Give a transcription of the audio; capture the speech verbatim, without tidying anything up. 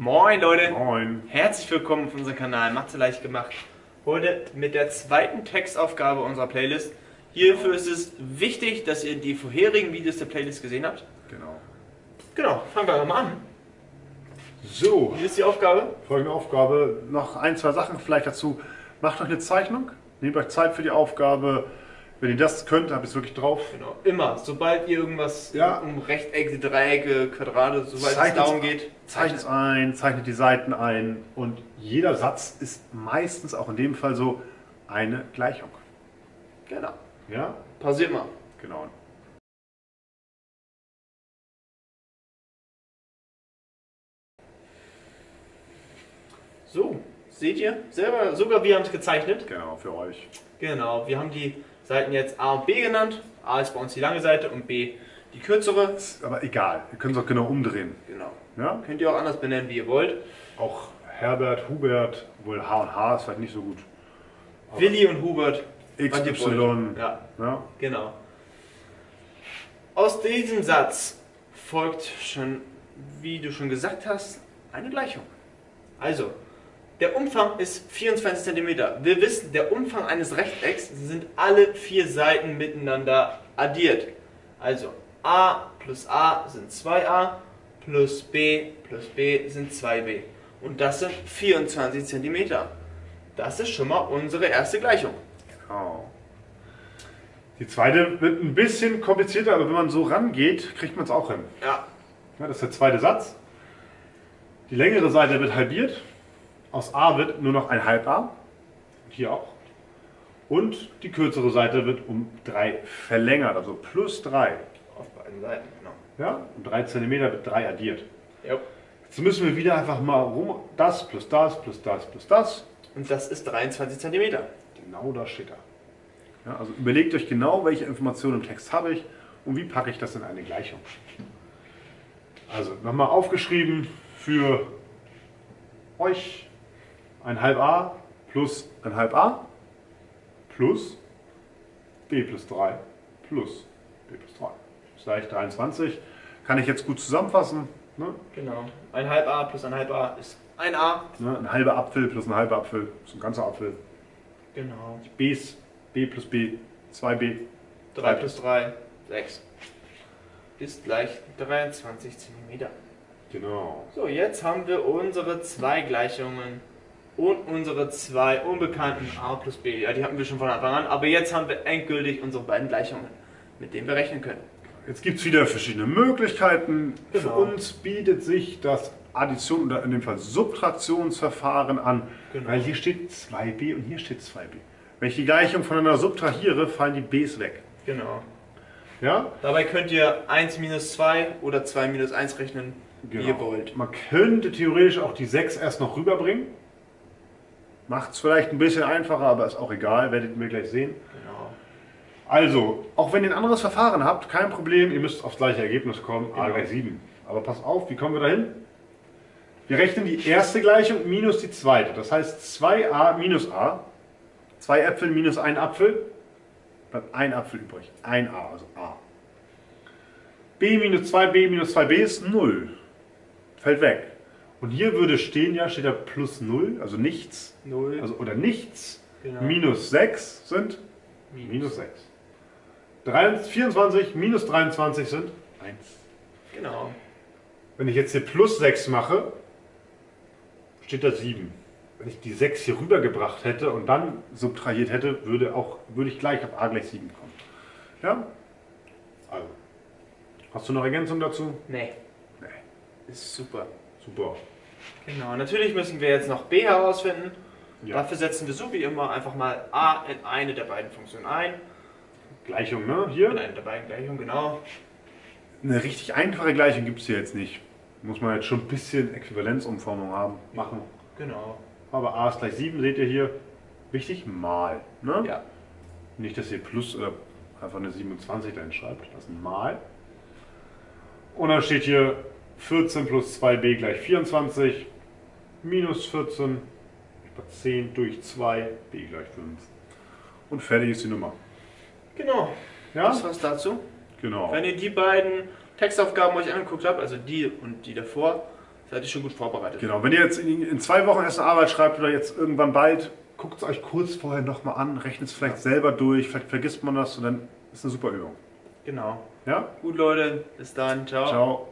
Moin Leute, Moin. herzlich willkommen auf unserem Kanal Mathe leicht gemacht. Heute mit der zweiten Textaufgabe unserer Playlist. Hierfür ist es wichtig, dass ihr die vorherigen Videos der Playlist gesehen habt. Genau. Genau, fangen wir mal an. So, Wie ist die Aufgabe? folgende Aufgabe. Noch ein, zwei Sachen vielleicht dazu. Macht euch eine Zeichnung, nehmt euch Zeit für die Aufgabe. Wenn ihr das könnt, habt ihr es wirklich drauf. Genau, immer. Sobald ihr irgendwas Ja. um Rechtecke, Dreiecke, Quadrate, sobald Zeichnet- es darum geht, Zeichnet es ein, zeichnet die Seiten ein und jeder Satz ist meistens auch in dem Fall so eine Gleichung. Genau. Ja? Pausiert mal. Genau. So, seht ihr? Selber, sogar wir haben es gezeichnet. Genau, für euch. Genau, wir haben die Seiten jetzt A und B genannt. A ist bei uns die lange Seite und B die kürzere. Ist aber egal, ihr könnt es auch genau umdrehen. Genau. Ja? Könnt ihr auch anders benennen, wie ihr wollt. Auch Herbert, Hubert, obwohl H und H ist vielleicht nicht so gut. Willi und Hubert. X, was ihr Y. wollt. Ja, Ja? genau. Aus diesem Satz folgt schon, wie du schon gesagt hast, eine Gleichung. Also, der Umfang ist vierundzwanzig Zentimeter. Wir wissen, der Umfang eines Rechtecks sind alle vier Seiten miteinander addiert. Also, A plus A sind zwei a, plus B plus B sind zwei b. Und das sind vierundzwanzig Zentimeter. Das ist schon mal unsere erste Gleichung. Genau. Die zweite wird ein bisschen komplizierter, aber wenn man so rangeht, kriegt man es auch hin. Ja, Ja, das ist der zweite Satz. Die längere Seite wird halbiert. Aus A wird nur noch ein halb A. Hier auch. Und die kürzere Seite wird um drei verlängert, also plus drei. auf beiden Seiten, genau. Ja, um drei Zentimeter wird drei addiert. Jo. Jetzt müssen wir wieder einfach mal rum. Das plus das plus das plus das. Und das ist dreiundzwanzig Zentimeter. Genau da steht er. Ja, also überlegt euch genau, welche Informationen im Text habe ich und wie packe ich das in eine Gleichung. Also nochmal aufgeschrieben für euch ein halb a plus ein halb a plus b plus drei plus b plus drei. Das ist gleich dreiundzwanzig. Kann ich jetzt gut zusammenfassen. Ne? Genau. Ein halb a plus ein halb a ist ein a. Ne? Ein halber Apfel plus ein halber Apfel ist ein ganzer Apfel. Genau. B ist b plus b, zwei b. drei plus drei, sechs. Ist gleich dreiundzwanzig Zentimeter. Genau. So, jetzt haben wir unsere zwei Gleichungen und unsere zwei unbekannten a plus b. Ja, die hatten wir schon von Anfang an, aber jetzt haben wir endgültig unsere beiden Gleichungen, mit denen wir rechnen können. Jetzt gibt es wieder verschiedene Möglichkeiten. Für Genau. uns bietet sich das Addition oder in dem Fall Subtraktionsverfahren an, Genau. weil hier steht zwei b und hier steht zwei b. Wenn ich die Gleichung voneinander subtrahiere, fallen die b's weg. Genau. Ja? Dabei könnt ihr eins minus zwei oder zwei minus eins rechnen, wie ihr wollt. Man könnte theoretisch auch die sechs erst noch rüberbringen. Macht es vielleicht ein bisschen einfacher, aber ist auch egal, werdet ihr gleich sehen. Genau. Also, auch wenn ihr ein anderes Verfahren habt, kein Problem, ihr müsst aufs gleiche Ergebnis kommen, a Genau. gleich sieben. Aber pass auf, wie kommen wir dahin? Wir rechnen die erste Gleichung minus die zweite. Das heißt zwei a minus a. zwei Äpfel minus ein Apfel. Bleibt ein Apfel übrig. ein a, also a. b minus zwei b minus zwei b ist null. Fällt weg. Und hier würde stehen, ja, steht da plus null, also nichts. null. Also, oder nichts. Genau. Minus sechs sind minus sechs. vierundzwanzig minus dreiundzwanzig sind eins. Genau. Wenn ich jetzt hier plus sechs mache, steht da sieben. Wenn ich die sechs hier rübergebracht hätte und dann subtrahiert hätte, würde, auch, würde ich gleich auf a gleich sieben kommen. Ja? Also. Hast du noch Ergänzung dazu? Nee, Nee. ist super. Super. Genau, natürlich müssen wir jetzt noch b herausfinden. Ja. Dafür setzen wir so wie immer einfach mal a in eine der beiden Funktionen ein. Gleichung, ne? In Hier. eine der beiden Gleichungen, genau. Eine richtig einfache Gleichung gibt es hier jetzt nicht. Muss man jetzt schon ein bisschen Äquivalenzumformung haben, machen. Genau. Aber a ist gleich sieben, seht ihr hier. Wichtig, mal. Ne? Ja. Nicht, dass ihr plus oder einfach eine siebenundzwanzig dahin schreibt. Das ist ein Mal. Und dann steht hier vierzehn plus zwei b gleich vierundzwanzig. Minus vierzehn zehn durch zwei, b gleich fünf. Und fertig ist die Nummer. Genau. Ja? Das war's dazu. Genau. Wenn ihr die beiden Textaufgaben euch angeguckt habt, also die und die davor, seid ihr schon gut vorbereitet. Genau, wenn ihr jetzt in, in zwei Wochen erst eine Arbeit schreibt oder jetzt irgendwann bald, guckt es euch kurz vorher nochmal an, rechnet es vielleicht ja. selber durch, vielleicht vergisst man das und dann ist eine super Übung. Genau. Ja? Gut, Leute, bis dann, ciao. Ciao.